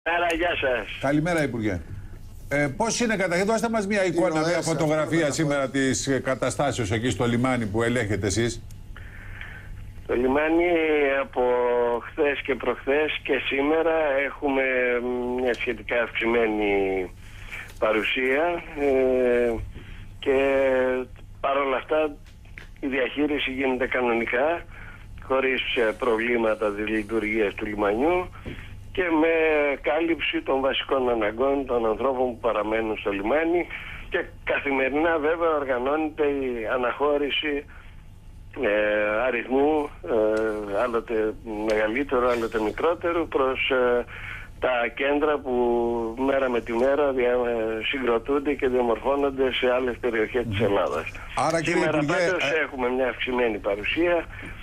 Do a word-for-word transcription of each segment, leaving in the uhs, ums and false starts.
Καλημέρα, γεια σας. Καλημέρα, Υπουργέ. Ε, πώς είναι καταρχήν, δώστε μας μια εικόνα, μια φωτογραφία σήμερα της καταστάσεως εκεί στο λιμάνι που ελέγχετε εσείς. Το λιμάνι από χθες και προχθές και σήμερα έχουμε μια σχετικά αυξημένη παρουσία ε, και παρόλα αυτά η διαχείριση γίνεται κανονικά, χωρίς προβλήματα της λειτουργίας του λιμανιού και με κάλυψη των βασικών αναγκών των ανθρώπων που παραμένουν στο λιμάνι, και καθημερινά βέβαια οργανώνεται η αναχώρηση ε, αριθμού ε, άλλοτε μεγαλύτερο, άλλοτε μικρότερο προς ε, τα κέντρα που μέρα με τη μέρα δια, συγκροτούνται και διαμορφώνονται σε άλλες περιοχές της Ελλάδας. Άρα, σήμερα Υπουργέ, πάντως ε... έχουμε μια αυξημένη παρουσία.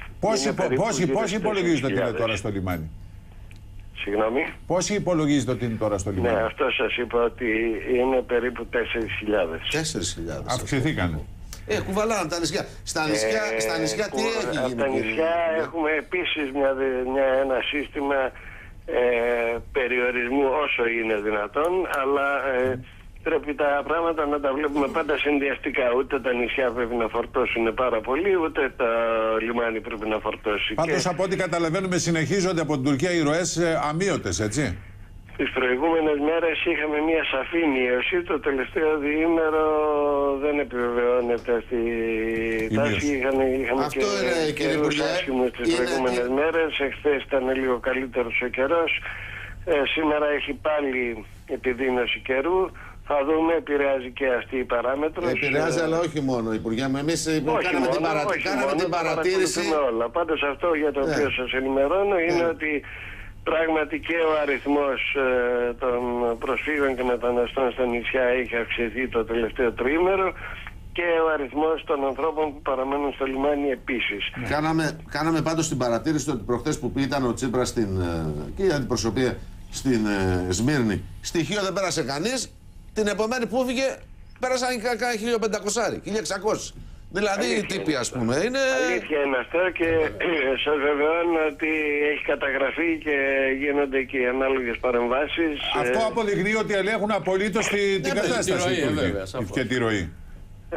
Πόσοι υπολογίζετε ότι είναι τώρα στο λιμάνι? Συγγνώμη. Πόσοι υπολογίζετε ότι είναι τώρα στο λιμάνι? Ναι, αυτό σας είπα ότι είναι περίπου τέσσερις χιλιάδες. τέσσερις χιλιάδες. Αυξηθήκανε. Ε, κουβαλάνε τα νησιά. Στα νησιά, ε, στα νησιά τι έχει γίνει? Στα νησιά έχουμε επίσης μια, μια, ένα σύστημα ε, περιορισμού όσο είναι δυνατόν, αλλά ε, πρέπει τα πράγματα να τα βλέπουμε πάντα συνδυαστικά. Ούτε τα νησιά πρέπει να φορτώσουν πάρα πολύ, ούτε το λιμάνι πρέπει να φορτώσει. Πάντως και... από ό,τι καταλαβαίνουμε συνεχίζονται από την Τουρκία οι ροές ε, αμείωτες, έτσι. Τις προηγούμενες μέρες είχαμε μια σαφή μείωση. Το τελευταίο διήμερο δεν επιβεβαιώνεται αυτή η τάση. Είχαμε, είχαμε Αυτό και είναι, κύριε Υπουργέ, τις προηγούμενες είναι... μέρες. Εχθές ήταν λίγο καλύτερος ο καιρός. Ε, σήμερα έχει πάλι επιδείνωση καιρού. Θα δούμε, επηρεάζει και αυτή η παράμετρος. Επηρεάζει, ε... αλλά όχι μόνο, Υπουργέ μου. Εμείς όχι κάναμε, μόνο, την, παρα... όχι κάναμε μόνο, την παρατήρηση. Όλα. Πάντως αυτό για το οποίο yeah. σας ενημερώνω είναι yeah. ότι πράγματι και ο αριθμός ε, των προσφύγων και μεταναστών στα νησιά έχει αυξηθεί το τελευταίο τριήμερο και ο αριθμός των ανθρώπων που παραμένουν στο λιμάνι επίσης. Κάναμε, κάναμε πάντως την παρατήρηση ότι προχθές που ήταν ο Τσίπρας στην, ε, και η αντιπροσωπεία στην ε, Σμύρνη, στοιχείο δεν πέρασε κανείς. Την επομένη που έφυγε πέρασαν κάνα χίλια πεντακόσια, χίλια εξακόσια. Δηλαδή οι τύποι, ας πούμε, είναι... Αλήθεια είναι αυτό και σας βεβαιώνω ότι έχει καταγραφεί και γίνονται και οι ανάλογες παρεμβάσεις. Αυτό αποδεικνύει ότι ελέγχουν απολύτως τη, την κατάσταση και τη ροή. Ε,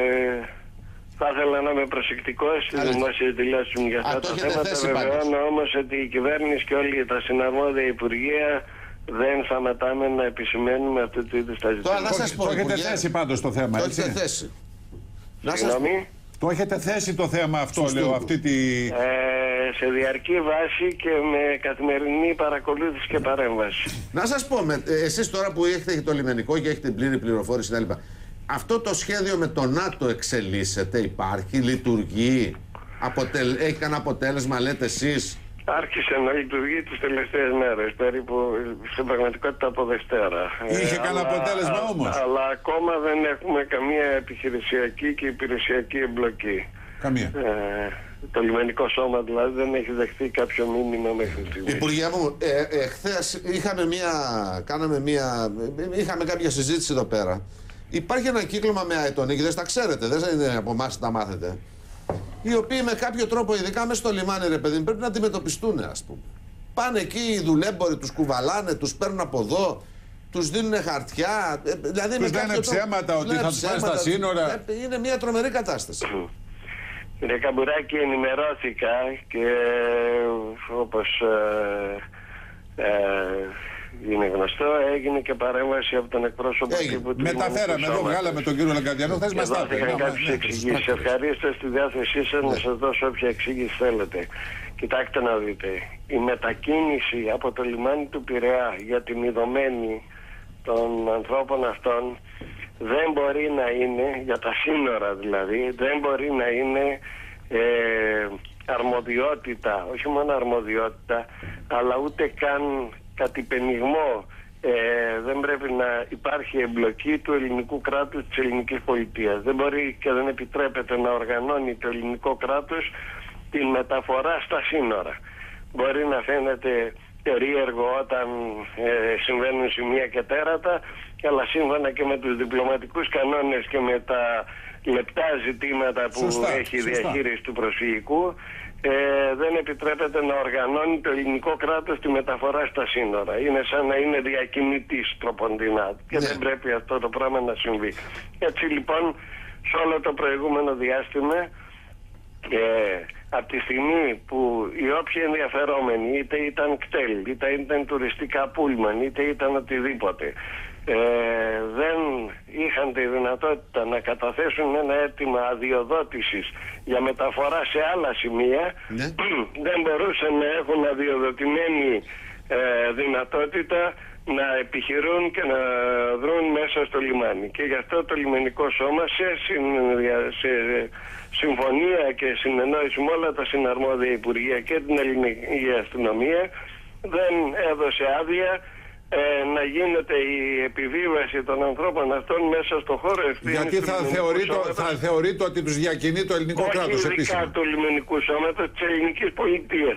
θα ήθελα να είμαι προσεκτικός στις δημόσιες δηλώσεις μου για αυτά τα θέματα. Βεβαιώνω όμως ότι η κυβέρνηση και όλοι τα συναρμόδια υπουργεία δεν σταματάμε να επισημαίνουμε αυτού του είδους τα ζητήματα. Το έχετε θέσει πάντως το θέμα, το έτσι. έχετε θέσει. Συγγνώμη. Το έχετε θέσει το θέμα αυτό, Σωστού. λέω, αυτή τη... Ε, σε διαρκή βάση και με καθημερινή παρακολούθηση και παρέμβαση. Να σας πω, με, εσείς τώρα που έχετε το λιμενικό και έχετε πλήρη πληροφόρηση κτλ. Αυτό το σχέδιο με το ΝΑΤΟ εξελίσσεται, υπάρχει, λειτουργεί, αποτελ, έχει κανένα αποτέλεσμα, λέτε εσείς? Άρχισε να λειτουργεί τις τελευταίες μέρες, περίπου στην πραγματικότητα από Δευτέρα. Είχε ε, κανένα αποτέλεσμα όμως? Αλλά ακόμα δεν έχουμε καμία επιχειρησιακή και υπηρεσιακή εμπλοκή. Καμία. Ε, το λιμενικό σώμα δηλαδή δεν έχει δεχτεί κάποιο μήνυμα μέχρι στιγμή. Υπουργέ μου, ε, ε, χθες είχαμε μια, κάναμε μια, είχαμε κάποια συζήτηση εδώ πέρα. Υπάρχει ένα κύκλωμα με αετονίκηδες, τα ξέρετε, δεν είναι από εμάς τα μάθετε. Οι οποίοι με κάποιο τρόπο, ειδικά μέσα στο λιμάνι, ρε παιδί, πρέπει να αντιμετωπιστούν, ας πούμε. Πάνε εκεί οι δουλέμποροι, τους κουβαλάνε, τους παίρνουν από εδώ, τους δίνουν χαρτιά. Δηλαδή τους λένε ψέματα τρόπο, ότι θα τους πάνε στα σύνορα. Είναι μια τρομερή κατάσταση. Κύριε Καμπουράκη, ενημερώθηκα και όπως ε, ε, είναι γνωστό, έγινε και παρέμβαση από τον εκπρόσωπο τύπου του. Μεταφέραμε εδώ, βγάλαμε τον κύριο Λαγκαδιανό, θες μας τα δόθηκαν κάποιες εξηγήσεις. Ευχαρίστω στη διάθεσή σας να σας δώσω όποια εξήγηση θέλετε. Κοιτάξτε να δείτε, η μετακίνηση από το λιμάνι του Πειραιά για την ειδωμένη των ανθρώπων αυτών δεν μπορεί να είναι, για τα σύνορα δηλαδή, δεν μπορεί να είναι ε, αρμοδιότητα, όχι μόνο αρμοδιότητα, αλλά ούτε καν κατυπενιγμό. Ε, δεν πρέπει να υπάρχει εμπλοκή του ελληνικού κράτους, της ελληνικής πολιτείας. Δεν μπορεί και δεν επιτρέπεται να οργανώνει το ελληνικό κράτος την μεταφορά στα σύνορα. Μπορεί να φαίνεται περίεργο όταν ε, συμβαίνουν σημεία και τέρατα, αλλά σύμφωνα και με τους διπλωματικούς κανόνες και με τα λεπτά ζητήματα που σωστά, έχει η σωστά. διαχείριση του προσφυγικού, ε, δεν επιτρέπεται να οργανώνει το ελληνικό κράτος τη μεταφορά στα σύνορα. Είναι σαν να είναι διακινητής τροποντινά και Ναι. δεν πρέπει αυτό το πράγμα να συμβεί. Έτσι λοιπόν, σε όλο το προηγούμενο διάστημα, ε, από τη στιγμή που οι όποιοι ενδιαφερόμενοι, είτε ήταν κτέλ, είτε ήταν τουριστικά πούλμαν, είτε ήταν οτιδήποτε, ε, δεν είχαν τη δυνατότητα να καταθέσουν ένα αίτημα αδειοδότησης για μεταφορά σε άλλα σημεία, Ναι. δεν μπορούσαν να έχουν αδειοδοτημένη ε, δυνατότητα να επιχειρούν και να δρουν μέσα στο λιμάνι. Και γι' αυτό το λιμενικό σώμα σε, συνδια- σε συμφωνία και συνεννόηση με όλα τα συναρμόδια υπουργεία και την ελληνική αστυνομία δεν έδωσε άδεια ε, να γίνεται η επιβίβαση των ανθρώπων αυτών μέσα στο χώρο ευθύνης. Γιατί θα θεωρείται, θα θεωρείται ότι τους διακινεί το ελληνικό κράτος όχι επίσημα. ειδικά του λιμενικού σώματος της ελληνικής πολιτείας.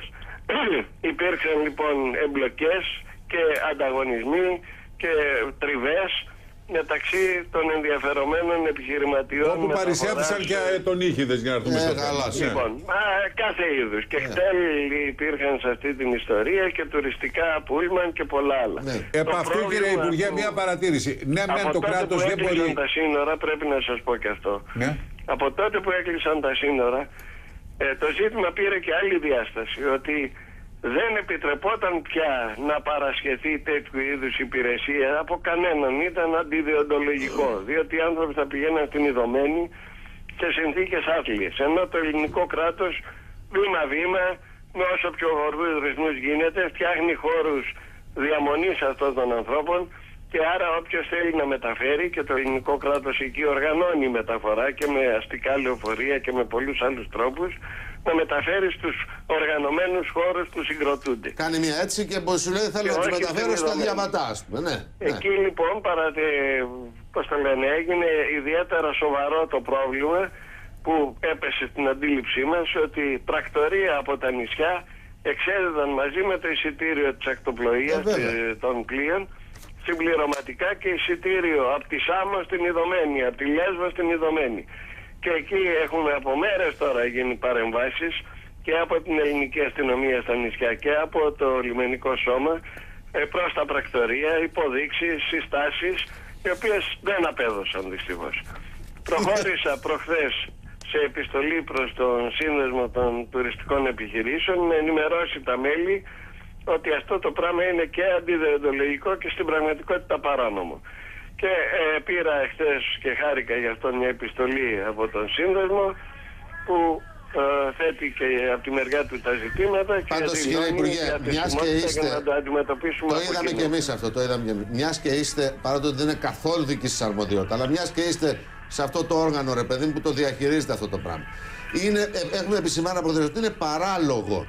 Υπήρξαν λοιπόν εμπλοκές και ανταγωνισμοί και τριβές μεταξύ των ενδιαφερομένων επιχειρηματιών. Όπου παρισέφθησαν και αετονίχηδες, για να έρθουμε Ε, στο καλά, θέμα. Λοιπόν, α, κάθε είδους. Και χτέλ υπήρχαν σε αυτή την ιστορία και τουριστικά πούλμαν και πολλά άλλα. Ναι. Το Επ' αυτού, πρόβλημα κύριε Υπουργέ, του- μια παρατήρηση. Ναι, από μεν το τότε κράτος που δεν μπορεί. έκλεισαν τα σύνορα, πρέπει να σας πω και αυτό. Ναι. Από τότε που έκλεισαν τα σύνορα, ε, το ζήτημα πήρε και άλλη διάσταση. Ότι δεν επιτρεπόταν πια να παρασχεθεί τέτοιου είδους υπηρεσία από κανέναν. Ήταν αντιδιοντολογικό. Διότι οι άνθρωποι θα πηγαίναν στην Ιδωμένη σε συνθήκες άθλιες. Ενώ το ελληνικό κράτος βήμα-βήμα, με όσο πιο γοργούς ρυθμούς γίνεται, φτιάχνει χώρους διαμονής αυτών των ανθρώπων. Και άρα όποιος θέλει να μεταφέρει, και το ελληνικό κράτος εκεί οργανώνει μεταφορά και με αστικά λεωφορεία και με πολλούς άλλους τρόπους, να μεταφέρει στους οργανωμένους χώρους που συγκροτούνται. Κάνει μια έτσι και σου λέει θέλω Και να του όχι μεταφέρω στην στα Ιδωμένη. διαβατά, ας πούμε. Ναι, ναι. Εκεί λοιπόν, παρά, ε, πώς το λένε, έγινε ιδιαίτερα σοβαρό το πρόβλημα που έπεσε στην αντίληψή μας ότι πρακτορία από τα νησιά εξέδιδαν μαζί με το εισιτήριο της ακτοπλοείας Ε, βέβαια. ε, των πλοίων συμπληρωματικά και εισιτήριο από τη Σάμο στην Ιδωμένη, από τη Λέσβο στην Ιδωμένη. Και εκεί έχουμε από μέρες τώρα γίνει παρεμβάσεις και από την ελληνική αστυνομία στα νησιά και από το λιμενικό σώμα ε, προς τα πρακτορία, υποδείξεις, συστάσεις, οι οποίες δεν απέδωσαν δυστυχώς. Προχώρησα προχθές σε επιστολή προς τον Σύνδεσμο των Τουριστικών Επιχειρήσεων να ενημερώσει τα μέλη ότι αυτό το πράγμα είναι και αντιδεοντολογικό και στην πραγματικότητα παράνομο. Και ε, πήρα εχθές και χάρηκα γι' αυτό μια επιστολή από τον Σύνδεσμο που ε, θέτει και από τη μεριά του τα ζητήματα. Πάντως, και κύριε Υπουργέ, μιας και είστε. να το αντιμετωπίσουμε Το από είδαμε κοινού. και εμείς αυτό. Το είδαμε και εμείς. Μιας και είστε, παρά το ότι δεν είναι καθόλου δική σας αρμοδιότητα, αλλά μιας και είστε σε αυτό το όργανο, ρε παιδί μου, που το διαχειρίζετε αυτό το πράγμα. Είναι, ε, έχουμε επισημάνει από ότι είναι παράλογο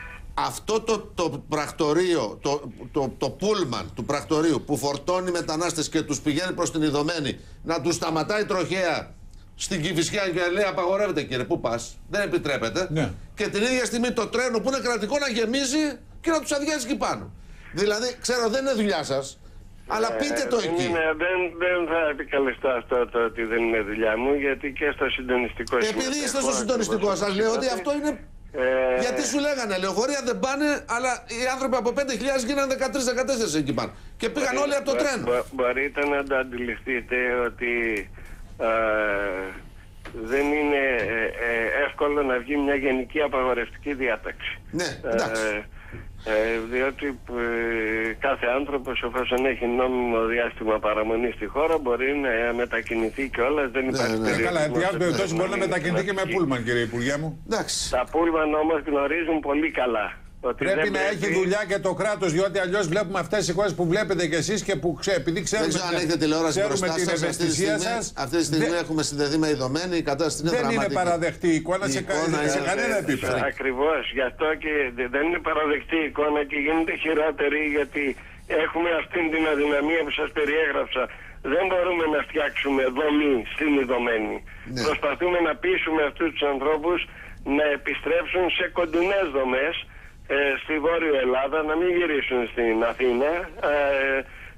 αυτό το, το πρακτορείο, το, το, το πούλμαν του πρακτορείου που φορτώνει μετανάστες και τους πηγαίνει προς την Ιδωμένη, να τους σταματάει τροχαία στην Κηφισιά και λέει απαγορεύεται κύριε, πού πας, δεν επιτρέπεται. Ναι. Και την ίδια στιγμή το τρένο που είναι κρατικό να γεμίζει και να τους αδειάζει εκεί πάνω. Δηλαδή, ξέρω, δεν είναι δουλειά σας, αλλά πείτε το Ε, δεν εκεί. είναι- δεν, δεν θα επικαλεστώ αυτό το ότι δεν είναι δουλειά μου, γιατί και στο συντονιστικό Επειδή συμμετέχω είστε στο συντονιστικό, ακριβώς σας λέω ότι όπως αυτό είναι. Ε, Γιατί σου λέγανε, λεωφορεία δεν πάνε, αλλά οι άνθρωποι από πέντε χιλιάδες γίνανε δεκατρείς δεκατέσσερα εκεί πάνω. Και πήγαν όλοι από το μπο- τρένο. μπο- Μπορείτε να το αντιληφθείτε ότι ε, δεν είναι ε, ε, εύκολο να βγει μια γενική απαγορευτική διάταξη. Ναι, εντάξει. Ε, ε, διότι ε, κάθε άνθρωπος, εφόσον έχει νόμιμο διάστημα παραμονή στη χώρα, μπορεί να μετακινηθεί κιόλας. Δεν υπάρχει ναι. περιορισμός. Καλά, εν πάση περιπτώσει Ναι, μπορεί να ναι, μετακινηθεί και με ναι. πούλμαν, κύριε Υπουργέ μου. Εντάξει. Τα πούλμαν όμως γνωρίζουν πολύ καλά ότι Πρέπει δεν να έχει δουλειά και το κράτος, διότι αλλιώς βλέπουμε αυτές τις εικόνες που βλέπετε κι εσείς και που ξέ, επειδή ξέρουμε, Δεν ξέρω αν έχετε τηλεόραση ξέρουμε μπροστά την σας. Αυτή τη ευαισθησία στιγμή, σας. αυτή τη στιγμή δεν, έχουμε συνδεθεί με Ιδωμένη, η κατάσταση είναι δεν είναι δραματική. παραδεκτή η εικόνα, Η σε, κα- εικόνα σε είναι- κανένα επίπεδο. Ακριβώς, γι' αυτό και δεν είναι παραδεκτή η εικόνα και γίνεται χειρότερη, γιατί έχουμε αυτή την αδυναμία που σας περιέγραψα. Δεν μπορούμε να φτιάξουμε δομή στην Ιδωμένη. Ναι. Προσπαθούμε να πείσουμε αυτούς τους ανθρώπους να επιστρέψουν σε κοντινές δομές ε, στη Βόρειο Ελλάδα, να μην γυρίσουν στην Αθήνα, ε,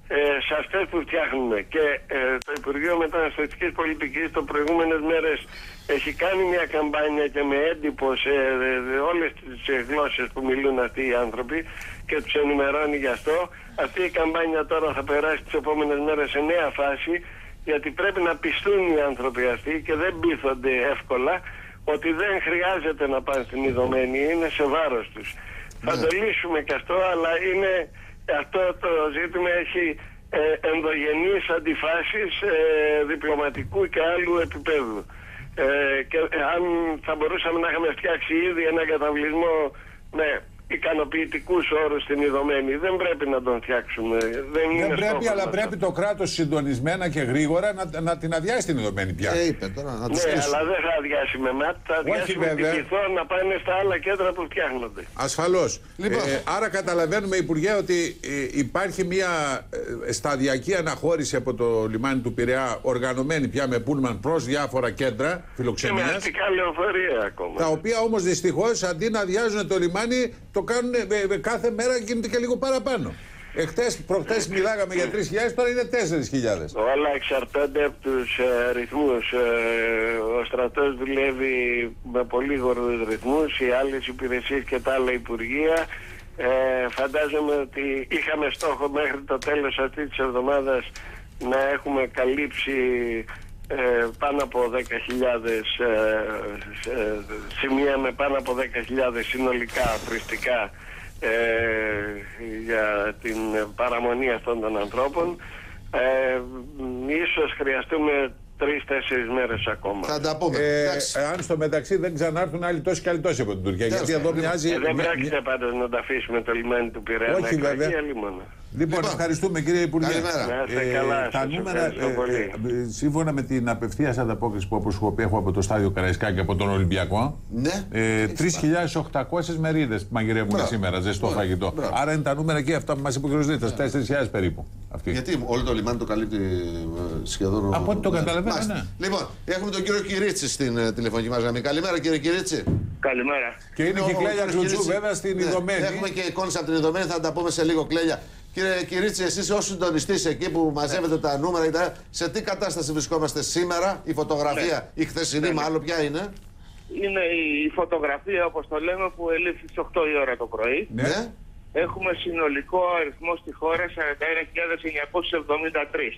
ε, σε αυτές που φτιάχνουμε. Και ε, το Υπουργείο Μεταναστευτικής Πολιτικής το προηγούμενες μέρες έχει κάνει μια καμπάνια και με έντυπο σε ε, όλες τις γλώσσες που μιλούν αυτοί οι άνθρωποι και τους ενημερώνει γι' αυτό. Αυτή η καμπάνια τώρα θα περάσει τις επόμενες μέρες σε νέα φάση, γιατί πρέπει να πιστούν οι άνθρωποι αυτοί και δεν πείθονται εύκολα ότι δεν χρειάζεται να πάνε στην Ιδωμένη, είναι σε βάρος τους. Ναι. Θα το λύσουμε και αυτό, αλλά είναι, αυτό το ζήτημα έχει ε, ενδογενείς αντιφάσεις ε, διπλωματικού και άλλου επίπεδου. Ε, και ε, αν θα μπορούσαμε να είχαμε φτιάξει ήδη ένα καταβλισμό με ικανοποιητικούς όρους στην Ιδωμένη, δεν πρέπει να τον φτιάξουμε. Δεν, δεν είναι πρέπει, αλλά αυτό. πρέπει το κράτος συντονισμένα και γρήγορα να, να την αδειάσει την Ιδωμένη πια. Ε, είπε, τώρα, να ναι, αλλά δεν θα αδειάσει με ΜΑΤ, θα αδειάσει με την Πειθό να πάνε στα άλλα κέντρα που φτιάχνονται. Ασφαλώς. Λοιπόν. Ε, άρα καταλαβαίνουμε, Υπουργέ, ότι ε, υπάρχει μια ε, σταδιακή αναχώρηση από το λιμάνι του Πειραιά, οργανωμένη πια με πούλμαν προς διάφορα κέντρα φιλοξενίας. Και με αστικά λεωφορεία ακόμα. Τα οποία όμως δυστυχώς αντί να αδειάζουν το λιμάνι, το κάνουν ε, κάθε μέρα, γίνεται και λίγο παραπάνω. Εχθές, προχθές μιλάγαμε για τρεις χιλιάδες, τώρα είναι τέσσερις χιλιάδες. Όλα εξαρτώνται από τους ε, ρυθμούς. Ε, ο στρατός δουλεύει με πολύ γοργούς ρυθμούς, οι άλλες υπηρεσίες και τα άλλα υπουργεία. Ε, φαντάζομαι ότι είχαμε στόχο μέχρι το τέλος αυτής της εβδομάδας να έχουμε καλύψει ε, πάνω από δέκα χιλιάδες ε, ε, σημεία με πάνω από δέκα χιλιάδες συνολικά τουριστικά ε, για την παραμονή αυτών των ανθρώπων. Ε, ίσως χρειαστούμε τρεις-τέσσερις μέρες ακόμα. Θα τα πούμε. Ε, αν στο μεταξύ δεν ξανάρθουν άλλοι τόσοι και άλλοι τόσοι από την Τουρκία. Γιατί εδώ μοιάζει. Ε, δεν πρόκειται πάντως να τα αφήσουμε το λιμάνι του Πειραιά. Όχι, βέβαια. Λοιπόν, λοιπόν, ευχαριστούμε κύριε Υπουργέ. Καλημέρα. Ε, καλά, τα νούμερα, ε, ε, σύμφωνα με την απευθείας ανταπόκριση που όπως έχω από το στάδιο Καραϊσκάκη και από τον Ολυμπιακό, ναι, ε, τρεις χιλιάδες οκτακόσιες μερίδες μαγειρεύουν σήμερα ζεστό Μπράβο. φαγητό. Μπράβο. Άρα είναι τα νούμερα και αυτά που μας είπε ο κ. Δίτας, τέσσερις χιλιάδες περίπου. Αυτή. Γιατί όλο το λιμάνι το καλύπτει ε, σχεδόν. Από ό,τι το καταλαβαίνω, ναι. Λοιπόν, έχουμε τον κύριο Κυρίτσι στην ε, τηλεφωνική μας γραμμή. Καλημέρα κύριε Κυρίτσι. Καλημέρα. Και είναι και η Κλέλια Κλουτσού βέβαια στην Ιδωμένη. Ναι, έχουμε και εικόνες από την Ιδωμένη, θα τα πούμε σε λίγο, Κλέλια. Κύριε Κυρίτσι, εσείς ως συντονιστής εκεί που μαζεύετε τα νούμερα, σε τι κατάσταση βρισκόμαστε σήμερα, η φωτογραφία, ναι. η χθεσινή, ναι, μάλλον ποια είναι? Είναι η φωτογραφία, όπως το λέμε, που ελήφθη στις οκτώ η ώρα το πρωί. Ναι. Έχουμε συνολικό αριθμό στη χώρα σαράντα ένα χιλιάδες εννιακόσιες εβδομήντα τρεις.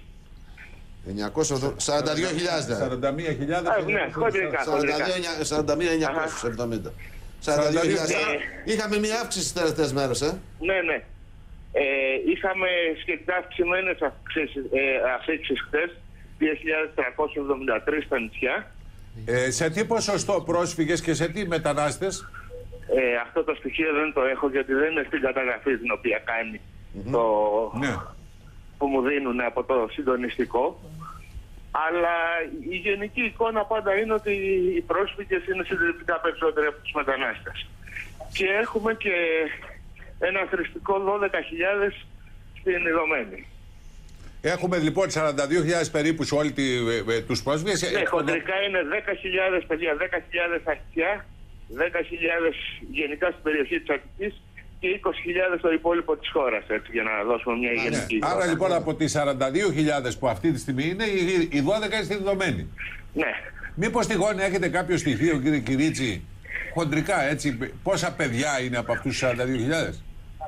σαράντα δύο χιλιάδες. σαράντα μία χιλιάδες. Ναι, χοντρικά. σαράντα μία χιλιάδες εννιακόσιες εβδομήντα. σαράντα δύο χιλιάδες. Είχαμε μια αύξηση τις τελευταίες μέρες, ε. Ναι, ναι. Ε, είχαμε σχετικά αυξημένες αφήξεις χθες, δύο χιλιάδες τριακόσιες εβδομήντα τρεις στα νησιά. Ε, σε τι ποσοστό πρόσφυγες και σε τι μετανάστες? Ε, αυτό το στοιχείο δεν το έχω γιατί δεν είναι στην καταγραφή την οποία κάνει mm-hmm. το... ναι. που μου δίνουν από το συντονιστικό. Αλλά η γενική εικόνα πάντα είναι ότι οι πρόσφυγες είναι συντριπτικά περισσότεροι από τους μετανάστες. Και έχουμε και ένα θρηστικό δώδεκα χιλιάδες στην Ιδωμένη. Έχουμε λοιπόν σαράντα δύο χιλιάδες περίπου σε όλοι ε, τους πρόσφυγες. Ναι, χοντρικά είναι δέκα χιλιάδες παιδιά, δέκα χιλιάδες Αττικά, δέκα χιλιάδες γενικά στην περιοχή της Αττικής και είκοσι χιλιάδες στο υπόλοιπο της χώρας, έτσι, για να δώσουμε μια γενική εικόνα. Άρα λοιπόν από τις σαράντα δύο χιλιάδες που αυτή τη στιγμή είναι, οι δώδεκα είναι στην Ιδωμένη. Ναι. Μήπως τυχόν έχετε κάποιο στοιχείο, κύριε Κυρίτσι, χοντρικά έτσι, πόσα παιδιά είναι από αυτούς τους σαράντα δύο χιλιάδες?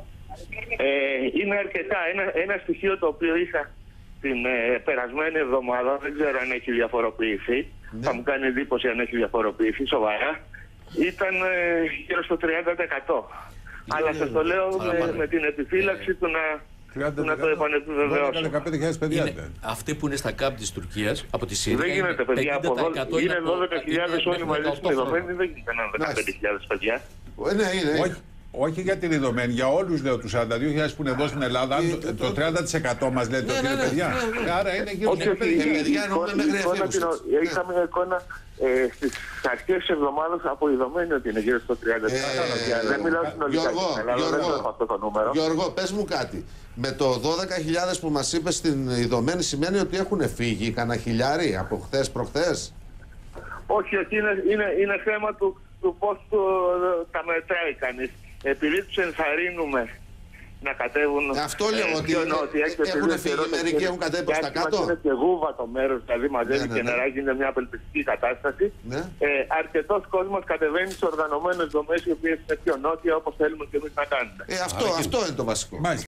Ε, είναι αρκετά. Ένα, ένα στοιχείο το οποίο είχα την ε, περασμένη εβδομάδα, δεν ξέρω αν έχει διαφοροποιηθεί, ναι. Θα μου κάνει εντύπωση αν έχει διαφοροποιηθεί σοβαρά, ήταν ε, γύρω στο τριάντα τοις εκατό. Αλλά σας το λέω με, με την επιφύλαξη του να... να το επανεπιβεβαιώσω. δεκαπέντε χιλιάδες παιδιά. Είναι αυτοί που είναι στα κάμπ της Τουρκίας, από τη Συρία. Δεν γίνεται παιδιά από εδώ. Είναι δώδεκα χιλιάδες όλοι μαζί στην Ιδωμένη, δεν γίνεται να είναι δεκαπέντε χιλιάδες παιδιά. Ναι, είναι. Όχι, όχι για την Ιδωμένη, για όλους λέω τους σαράντα δύο χιλιάδες που είναι εδώ στην Ελλάδα. Αν το, το τριάντα τοις εκατό μας λέτε ότι είναι παιδιά. Άρα είναι γύρω στους πενήντα χιλιάδες. Είχαμε μια εικόνα στις αρχές της εβδομάδας από Ιδωμένη ότι είναι γύρω στο τριάντα τοις εκατό. Δεν μιλάω συνολικά στην Ελλάδα, δεν έχω αυτό το νούμερο. Γιώργο, πες μου κάτι. Με το δώδεκα χιλιάδες που μας είπες στην Ιδωμένη σημαίνει ότι έχουν φύγει κανένα χιλιάρι από χθες προχθές? Όχι, όχι, είναι, είναι, είναι θέμα του, του πώς το, τα μετράει κανείς. Επειδή τους ενθαρρύνουμε να κατέβουν. Αυτό λέω ότι πιο νότια. έχουν φύγει μερικοί, έχουν κατέβει προς τα κάτω. Είναι και γούβα το μέρος, δηλαδή μαζεύει ναι, και ναι. νεράκι, είναι μια απελπιστική κατάσταση. Ναι. Ε, αρκετός κόσμος κατεβαίνει σε οργανωμένες δομές οι οποίες είναι πιο νότια, όπως θέλουμε και εμείς να κάνουμε. Ε, αυτό, αυτό είναι το βασικό. Μάλιστα.